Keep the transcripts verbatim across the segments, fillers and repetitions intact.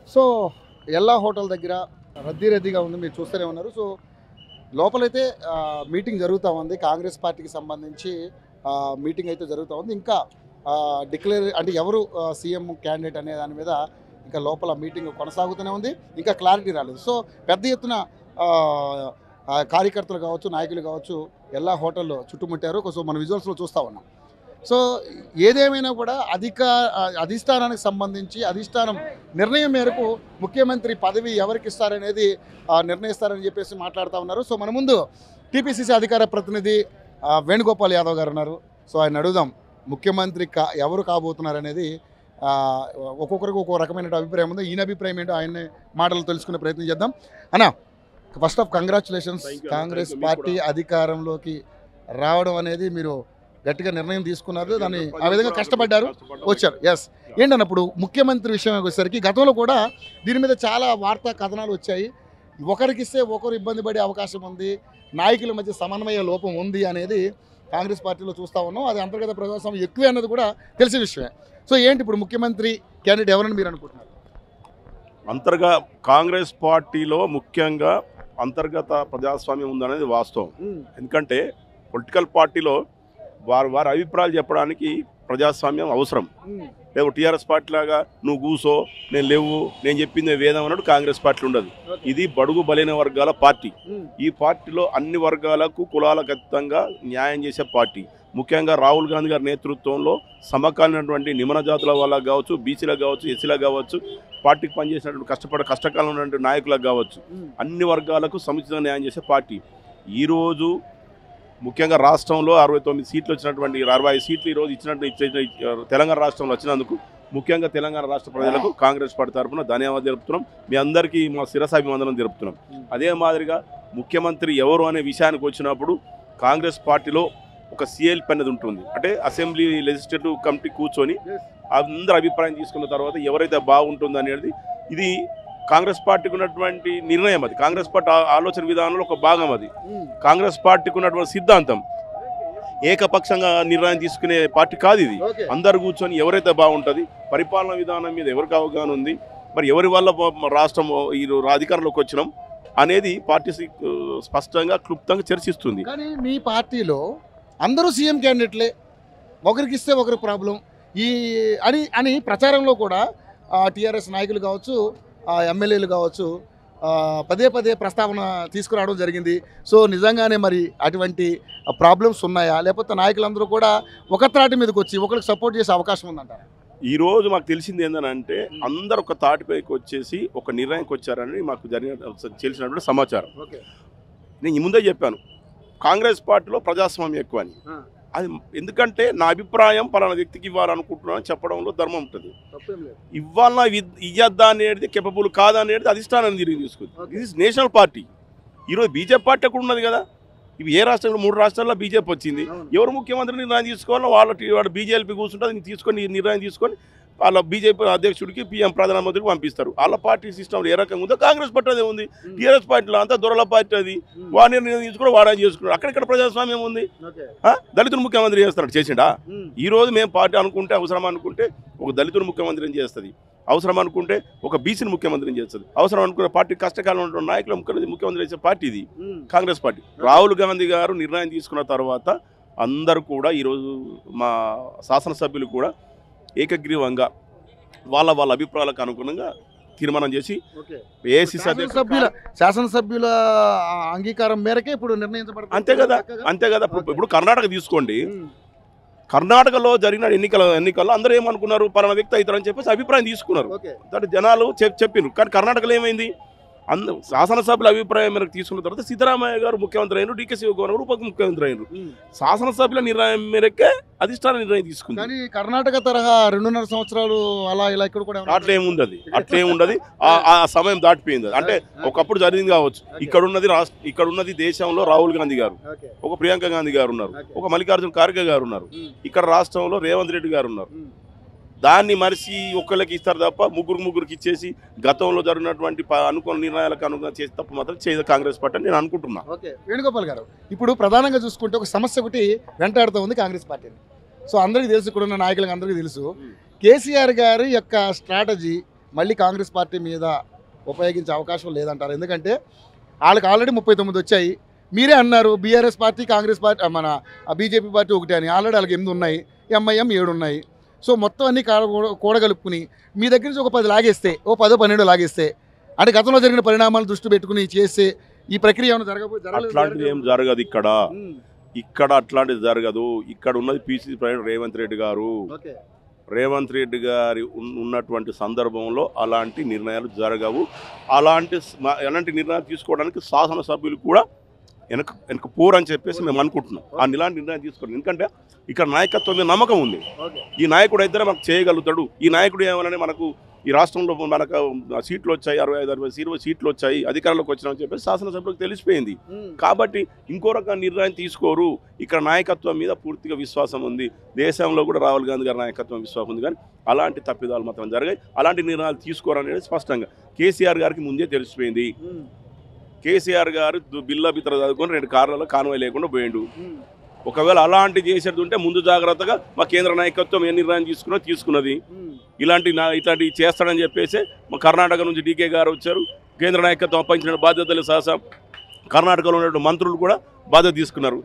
So ఎల్లా hotel దగ్గర రద్దీ రద్దీగా ఉంది, మీరు చూస్తూనే ఉన్నారు. సో లోపలైతే మీటింగ్ జరుగుతూ ఉంది, కాంగ్రెస్ పార్టీకి సంబంధించి మీటింగ్ అయితే జరుగుతూ ఉంది. ఇంకా డిక్లేర్ అంటే ఎవరు సీఎం క్యాండిడేట్ అనే దాని మీద ఇంకా లోపల మీటింగ్ కొనసాగుతూనే ఉంది, ఇంకా క్లారిటీ రాలేదు. సో పెద్ద ఎత్తున కార్యకర్తలు కావచ్చు, నాయకులు కావచ్చు, ఎల్లా హోటల్లో చుట్టుముట్టారు. సో మన విజువల్స్లో చూస్తూ ఉన్నాం. సో ఏదేమైనా కూడా అధిక అధిష్టానానికి సంబంధించి అధిష్టానం నిర్ణయం మేరకు ముఖ్యమంత్రి పదవి ఎవరికి ఇస్తారనేది నిర్ణయిస్తారని చెప్పేసి మాట్లాడుతూ ఉన్నారు. సో మన ముందు టీపీసీసీ అధికార ప్రతినిధి వేణుగోపాల్ యాదవ్ గారు ఉన్నారు. సో ఆయన అడుగుదాం, ముఖ్యమంత్రి కా ఎవరు కాబోతున్నారు అనేది ఒక్కొక్కరికి ఒక్కొక్క రకమైన అభిప్రాయం ఉంది. ఈయన అభిప్రాయం ఏంటో ఆయన మాటలు తెలుసుకునే ప్రయత్నం చేద్దాం. అన్న, first of congratulations, Congress party అధికారంలోకి రావడం అనేది మీరు గట్టిగా నిర్ణయం తీసుకున్నారు, దాన్ని ఆ విధంగా కష్టపడ్డారు, వచ్చారు. ఎస్, ఏంటన్నప్పుడు ముఖ్యమంత్రి విషయం వచ్చేసరికి గతంలో కూడా దీని మీద చాలా వార్తా కథనాలు వచ్చాయి. ఒకరికిస్తే ఒకరు ఇబ్బంది పడే అవకాశం ఉంది, నాయకుల మధ్య సమన్వయ లోపం ఉంది అనేది కాంగ్రెస్ పార్టీలో చూస్తూ ఉన్నాం. అది అంతర్గత ప్రజాస్వామ్యం ఎక్కువే అన్నది కూడా తెలిసిన విషయమే. సో ఏంటి ఇప్పుడు ముఖ్యమంత్రి క్యాండిడేట్ ఎవరని మీరు అనుకుంటున్నారు? అంతర్గత కాంగ్రెస్ పార్టీలో ముఖ్యంగా అంతర్గత ప్రజాస్వామ్యం ఉందనేది వాస్తవం. ఎందుకంటే పొలిటికల్ పార్టీలో వారు వారి అభిప్రాయాలు చెప్పడానికి ప్రజాస్వామ్యం అవసరం. లేవు టీఆర్ఎస్ పార్టీ లాగా నువ్వు కూసో నేను లేవు నేను చెప్పింది వేదం అన్నట్టు కాంగ్రెస్ పార్టీ ఉండదు. ఇది బడుగు బలైన వర్గాల పార్టీ. ఈ పార్టీలో అన్ని వర్గాలకు కులాలకు అతీతంగా న్యాయం చేసే పార్టీ. ముఖ్యంగా రాహుల్ గాంధీ గారి నేతృత్వంలో సమకాలీనటువంటి నిమ్మన జాతుల వాళ్ళకు కావచ్చు, బీసీలకు కావచ్చు, ఎస్సీలకు కావచ్చు, పార్టీకి పనిచేసినటువంటి కష్టపడ కష్టకాలం ఉన్నటువంటి నాయకులకు కావచ్చు, అన్ని వర్గాలకు సముచితంగా న్యాయం చేసే పార్టీ. ఈరోజు ముఖ్యంగా రాష్ట్రంలో అరవై తొమ్మిది సీట్లు వచ్చినటువంటి అరవై ఐదు సీట్లు ఈరోజు ఇచ్చినట్టు తెలంగాణ రాష్ట్రంలో వచ్చినందుకు ముఖ్యంగా తెలంగాణ రాష్ట్ర ప్రజలకు కాంగ్రెస్ పార్టీ తరఫున ధన్యవాదాలు తెలుపుతున్నాం. మీ అందరికీ మా శిరసాభివందనం తెలుపుతున్నాం. అదే మాదిరిగా ముఖ్యమంత్రి ఎవరు అనే విషయానికి వచ్చినప్పుడు కాంగ్రెస్ పార్టీలో ఒక సిఎల్పి అనేది ఉంటుంది. అంటే అసెంబ్లీ లెజిస్లేటివ్ కమిటీ కూర్చొని అందరి అభిప్రాయం తీసుకున్న తర్వాత ఎవరైతే బాగుంటుంది అనేది ఇది కాంగ్రెస్ పార్టీకి ఉన్నటువంటి నిర్ణయం. అది కాంగ్రెస్ పార్టీ ఆలోచన విధానంలో ఒక భాగం. అది కాంగ్రెస్ పార్టీకి ఉన్నటువంటి సిద్ధాంతం. ఏకపక్షంగా నిర్ణయం తీసుకునే పార్టీ కాదు ఇది. అందరు కూర్చొని ఎవరైతే బాగుంటుంది, పరిపాలన విధానం మీద ఎవరికి అవగాహన ఉంది, మరి ఎవరి వల్ల రాష్ట్రం ఈ అధికారంలోకి వచ్చినాం అనేది పార్టీ స్పష్టంగా క్లుప్తంగా చర్చిస్తుంది. కానీ మీ పార్టీలో అందరూ సీఎం క్యాండిడేట్లే, ఒకరికి ఇస్తే ఒకరికి ప్రాబ్లం ఈ అని అని ప్రచారంలో కూడా టీఆర్ఎస్ నాయకులు కావచ్చు, ఎమ్మెల్యేలు కావచ్చు పదే పదే ప్రస్తావన తీసుకురావడం జరిగింది. సో నిజంగానే మరి అటువంటి ప్రాబ్లమ్స్ ఉన్నాయా, లేకపోతే నాయకులందరూ కూడా ఒక త్రాటి మీదకి వచ్చి ఒకరికి సపోర్ట్ చేసే అవకాశం ఉందంటారా? ఈరోజు మాకు తెలిసింది ఏంటంటే అందరు ఒక తాటిపైకి వచ్చేసి ఒక నిర్ణయానికి వచ్చారని మాకు జరిగిన తెలిసినటువంటి సమాచారం. నేను ముందే చెప్పాను, కాంగ్రెస్ పార్టీలో ప్రజాస్వామ్యం ఎక్కువ అని. అది ఎందుకంటే నా అభిప్రాయం పలానా వ్యక్తికి ఇవ్వాలనుకుంటున్నాను చెప్పడంలో ధర్మం ఉంటుంది. ఇవ్వాలన్నా ఇయ్యద్దా అనేది కెపబుల్ కాదా అనేది అధిష్టానాన్ని తిరిగి తీసుకుంది. ఇది నేషనల్ పార్టీ. ఈరోజు బీజేపీ పార్టీ ఎక్కడ ఉన్నది కదా. ఇవి ఏ రాష్ట్రంలో మూడు రాష్ట్రాల్లో బీజేపీ వచ్చింది. ఎవరు ముఖ్యమంత్రి నిర్ణయం తీసుకోవాలో వాళ్ళ వాడు బీజేపీ కూర్చుంటుంది, తీసుకొని నిర్ణయం తీసుకొని వాళ్ళ బీజేపీ అధ్యక్షుడికి పీఎం ప్రధానమంత్రికి పంపిస్తారు. వాళ్ళ పార్టీ సిస్టమ్ ఏ రకంగా ఉందో కాంగ్రెస్ పార్టీ అదే ఉంది. టీఆర్ఎస్ పార్టీలో అంతా దొరల పార్టీ అది. వాడి నిర్ణయం తీసుకుని వాడని చేసుకున్నాడు. అక్కడెక్కడ ప్రజాస్వామ్యం ఉంది? దళితులు ముఖ్యమంత్రి చేస్తాడు, చేసిండా? ఈ రోజు మేము పార్టీ అనుకుంటే అవసరం అనుకుంటే ఒక దళితుడు ముఖ్యమంత్రిని చేస్తుంది, అవసరం అనుకుంటే ఒక బీసీని ముఖ్యమంత్రిని చేస్తుంది, అవసరం అనుకునే పార్టీ కష్టకాలం ఉన్న నాయకులు ముఖ్యమంత్రి ముఖ్యమంత్రి చేసే పార్టీ ఇది కాంగ్రెస్ పార్టీ. రాహుల్ గాంధీ గారు నిర్ణయం తీసుకున్న తర్వాత అందరూ కూడా ఈరోజు మా శాసనసభ్యులు కూడా ఏకగ్రీవంగా వాళ్ళ వాళ్ళ అభిప్రాయాలకు అనుగుణంగా తీర్మానం చేసి ఏఐసీసీ సభ్యుల శాసనసభ్యుల అంగీకారం మేరకే ఇప్పుడు నిర్ణయించబడుతుంది. అంతే కదా, అంతే కదా. ఇప్పుడు కర్ణాటక తీసుకోండి, కర్ణాటకలో జరిగిన ఎన్నికల ఎన్నికల్లో అందరూ ఏమనుకున్నారు, పలానా వ్యక్తి అవుతారని చెప్పేసి అభిప్రాయం తీసుకున్నారు. దాంట్లో జనాలు చెప్పినారు. కానీ కర్ణాటకలో ఏమైంది, అంద శాసనసభ్యుల అభిప్రాయం మేరకు తీసుకున్న తర్వాత సిద్ధరామయ్య గారు ముఖ్యమంత్రి అయినారు, డీకే శివకుమార్ గారు ఉప ముఖ్యమంత్రి అయినారు. శాసనసభ్యుల నిర్ణయం మేరకే అధిష్టాన నిర్ణయం తీసుకుంది. కానీ కర్ణాటక తరహా రెండున్నర సంవత్సరాలు అలా ఇలా ఇక్కడ కూడా అట్లా ఏముండదు, అట్లా ఏముండదు. ఆ సమయం దాటిపోయింది. అంటే ఒకప్పుడు జరిగింది కావచ్చు. ఇక్కడ ఉన్నది రాష్ట్ర ఇక్కడ ఉన్నది దేశంలో రాహుల్ గాంధీ గారు, ఒక ప్రియాంక గాంధీ గారు ఉన్నారు, ఒక మల్లికార్జున ఖార్గే గారు ఉన్నారు, ఇక్కడ రాష్ట్రంలో రేవంత్ రెడ్డి గారు ఉన్నారు. దాన్ని మరిచి ఒక్కళ్ళకి ఇస్తారు తప్ప ముగ్గురు ముగ్గురికి ఇచ్చేసి గతంలో జరిగినటువంటి అనుకున్న నిర్ణయాలకు అనుగుణంగా చేసి తప్ప మాత్రం చేయదు కాంగ్రెస్ పార్టీ అని నేను అనుకుంటున్నా. ఓకే వేణుగోపాల్ గారు, ఇప్పుడు ప్రధానంగా చూసుకుంటే ఒక సమస్య ఒకటి వెంటాడుతూ ఉంది కాంగ్రెస్ పార్టీని. సో అందరికీ తెలుసు, ఇక్కడ ఉన్న నాయకులకు అందరికీ తెలుసు, కేసీఆర్ గారి యొక్క స్ట్రాటజీ మళ్ళీ కాంగ్రెస్ పార్టీ మీద ఉపయోగించే అవకాశం లేదంటారు? ఎందుకంటే వాళ్ళకి ఆల్రెడీ ముప్పై తొమ్మిది వచ్చాయి. మీరే అన్నారు బీఆర్ఎస్ పార్టీ కాంగ్రెస్ పార్టీ మన బీజేపీ పార్టీ ఒకటి అని. ఆల్రెడీ వాళ్ళకి ఎనిమిది ఉన్నాయి, ఎంఐఎం ఏడు ఉన్నాయి. సో మొత్తం అన్ని కూడగలుపుకుని మీ దగ్గర నుంచి ఒక పది లాగేస్తే, ఓ పదో పన్నెండు లాగేస్తే, అంటే గతంలో జరిగిన పరిణామాలు దృష్టి పెట్టుకుని చేస్తే ఈ ప్రక్రియ ఏమైనా జరగబో అట్లాంటిది ఏం జరగదు ఇక్కడ. ఇక్కడ అట్లాంటిది జరగదు. ఇక్కడ ఉన్నది పీసీసీ ప్రెసిడెంట్ రేవంత్ రెడ్డి గారు. రేవంత్ రెడ్డి గారి ఉన్నటువంటి సందర్భంలో అలాంటి నిర్ణయాలు జరగవు. అలాంటి ఎలాంటి నిర్ణయాలు తీసుకోవడానికి శాసనసభ్యులు కూడా వెనక వెనక పోరని చెప్పేసి మేము అనుకుంటున్నాం. ఆ ఇలాంటి నిర్ణయం తీసుకోండి. ఎందుకంటే ఇక్కడ నాయకత్వం మీద నమ్మకం ఉంది. ఈ నాయకుడు అయితేనే మనకు చేయగలుగుతాడు. ఈ నాయకుడు ఏమన్నా మనకు ఈ రాష్ట్రంలో మనకు సీట్లు వచ్చాయి, అరవై ఐదు అరవై ఇరవై సీట్లు వచ్చాయి, అధికారంలోకి వచ్చినామని చెప్పేసి శాసనసభ్యులకు తెలిసిపోయింది. కాబట్టి ఇంకో రకం నిర్ణయం తీసుకోరు. ఇక్కడ నాయకత్వం మీద పూర్తిగా విశ్వాసం ఉంది. దేశంలో కూడా రాహుల్ గాంధీ గారి నాయకత్వం విశ్వాసం ఉంది. కానీ అలాంటి తప్పిదాలు మాత్రం జరిగాయి. అలాంటి నిర్ణయాలు తీసుకోరు అనేది స్పష్టంగా కేసీఆర్ గారికి ముందే తెలిసిపోయింది. కేసీఆర్ గారు బిల్లా బిత్తర చదువుకొని రెండు కార్లలో కాన్వాయ్ లేకుండా పోయిండు. ఒకవేళ అలాంటి చేసేది ఉంటే ముందు జాగ్రత్తగా మా కేంద్ర నాయకత్వం ఏ నిర్ణయం తీసుకున్నా తీసుకున్నది. ఇలాంటి ఇట్లాంటివి చేస్తాడని చెప్పేసి మా కర్ణాటక నుంచి డీకే గారు వచ్చారు. కేంద్ర నాయకత్వం అప్పగించిన బాధ్యతలు సహసా కర్ణాటకలో ఉన్న మంత్రులు కూడా బాధ్యత తీసుకున్నారు.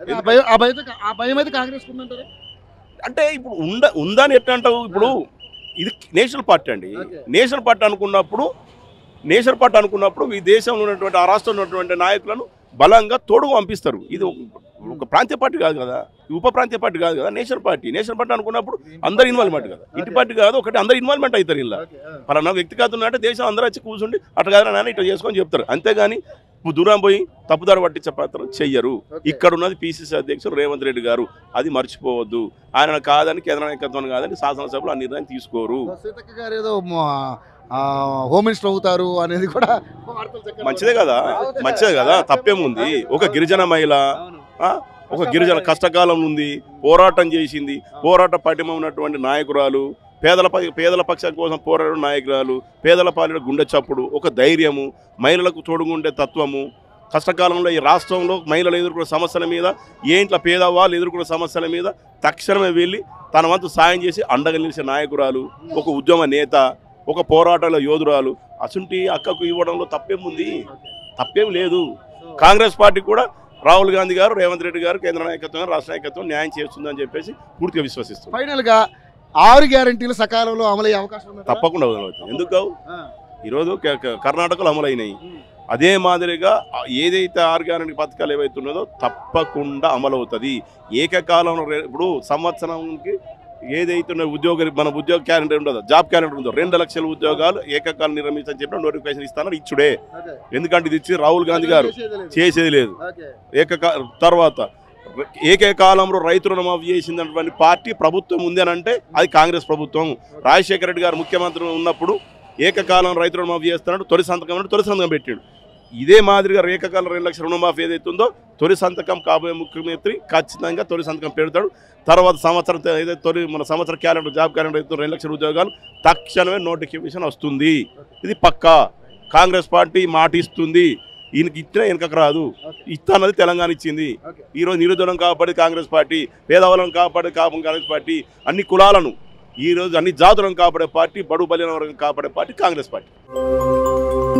అంటే ఇప్పుడు ఉంద ఉందని ఎట్లా అంటావు? ఇప్పుడు ఇది నేషనల్ పార్టీ అండి. నేషనల్ పార్టీ అనుకున్నప్పుడు నేషనల్ పార్టీ అనుకున్నప్పుడు ఈ దేశంలో ఉన్నటువంటి ఆ రాష్ట్రంలో ఉన్నటువంటి నాయకులను బలంగా తోడుగా పంపిస్తారు. ఇది ఒక ప్రాంతీయ పార్టీ కాదు కదా, ఉప ప్రాంతీయ పార్టీ కాదు కదా, నేషనల్ పార్టీ. నేషనల్ పార్టీ అనుకున్నప్పుడు అందరు ఇన్వాల్వ్మెంట్ కదా, ఇంటి పార్టీ కాదు, ఒకటి అందరు ఇన్వాల్వ్మెంట్ అవుతారు. ఇలా పలానా వ్యక్తిగతం అంటే దేశం అందరూ వచ్చి కూర్చుండి అట్లా కాదు నాన్న ఇట్లా చేసుకొని చెప్తారు. అంతేగాని దూరం పోయి తప్పుదారు పట్టించే పాత్ర చెయ్యరు. ఇక్కడ ఉన్నది పీసీసీ అధ్యక్షుడు రేవంత్ రెడ్డి గారు. అది మర్చిపోవద్దు. ఆయన కాదని కేంద్ర నాయకత్వం కాదని శాసనసభలో ఆ నిర్ణయం తీసుకోరు. హోమ్ మినిస్టర్ అవుతారు అనేది కూడా మంచిదే కదా, మంచిదే కదా, తప్పేముంది. ఒక గిరిజన మహిళ, ఒక గిరిజన కష్టకాలం ఉంది, పోరాటం చేసింది, పోరాట పటిమ ఉన్నటువంటి నాయకురాలు, పేదల పేదల పక్షాల కోసం పోరాడే నాయకురాలు, పేదల పాలిన గుండె చప్పుడు, ఒక ధైర్యము, మహిళలకు తోడుగుండే తత్వము. కష్టకాలంలో ఈ రాష్ట్రంలో మహిళలు ఎదుర్కొన్న సమస్యల మీద, ఏ ఇంట్లో పేదవాళ్ళు ఎదుర్కొన్న సమస్యల మీద తక్షణమే వెళ్ళి తన వంతు సాయం చేసి అండగా నిలిచే నాయకురాలు, ఒక ఉద్యమ నేత, ఒక పోరాటాల యోధురాలు. అసుంటి అక్కకు ఇవ్వడంలో తప్పేముంది? తప్పేం లేదు. కాంగ్రెస్ పార్టీ కూడా రాహుల్ గాంధీ గారు, రేవంత్ రెడ్డి గారు, కేంద్ర నాయకత్వం, రాష్ట్ర నాయకత్వం న్యాయం చేస్తుందని చెప్పేసి పూర్తిగా విశ్వసిస్తుంది. ఫైనల్గా ఆరు గ్యారంటీలు సకాలంలో అమలయ్యే అవకాశం ఉంది? తప్పకుండా అమలవుతుంది. ఎందుకు ఈరోజు కర్ణాటకలో అమలైనాయి. అదే మాదిరిగా ఏదైతే ఆరు గ్యారంటీ పథకాలు ఏవైతున్నదో తప్పకుండా అమలవుతుంది. ఏకకాలంలో ఇప్పుడు సంవత్సరంకి ఏదైతే ఉద్యోగ మన ఉద్యోగ క్యాలెండర్ ఉండదో, జాబ్ క్యాలెండర్ ఉందో, రెండు లక్షల ఉద్యోగాలు ఏకకాలం నిర్మించని చెప్పిన నోటిఫికేషన్ ఇస్తానని ఇచ్చుడే. ఎందుకంటే ఇది ఇచ్చి రాహుల్ గాంధీ గారు చేసేది లేదు. ఏకకా తర్వాత ఏకకాలంలో రైతు రుణమాఫీ చేసిందన్నటువంటి పార్టీ ప్రభుత్వం ఉంది అని అంటే అది కాంగ్రెస్ ప్రభుత్వం. రాజశేఖర రెడ్డి గారు ముఖ్యమంత్రి ఉన్నప్పుడు ఏకకాలం రైతు రుణమాఫీ చేస్తున్నాడు, తొలి సంతకం అంటే తొలి సంతకం పెట్టాడు. ఇదే మాదిరిగా ఏకకాలం రెండు లక్షల రుణమాఫీ ఏదైతే ఉందో తొలి సంతకం కాబోయే ముఖ్యమంత్రి ఖచ్చితంగా తొలి సంతకం పెడతాడు. తర్వాత సంవత్సరం ఏదైతే తొలి మన సంవత్సరం క్యాలెండర్ జాబ్ క్యాలెండర్ అయితే రెండు లక్షల ఉద్యోగాలు తక్షణమే నోటిఫికేషన్ వస్తుంది. ఇది పక్కా కాంగ్రెస్ పార్టీ మాట ఇస్తుంది. ఈయనకి ఇచ్చినా వెనకకు రాదు. ఇస్తానది తెలంగాణ ఇచ్చింది. ఈరోజు నిరుద్యోగం కాపాడి కాంగ్రెస్ పార్టీ, పేదవాళ్ళను కాపాడే కాపం కాంగ్రెస్ పార్టీ, అన్ని కులాలను ఈరోజు అన్ని జాతులను కాపాడే పార్టీ, బడు బలిన వర్గం కాపాడే పార్టీ కాంగ్రెస్ పార్టీ.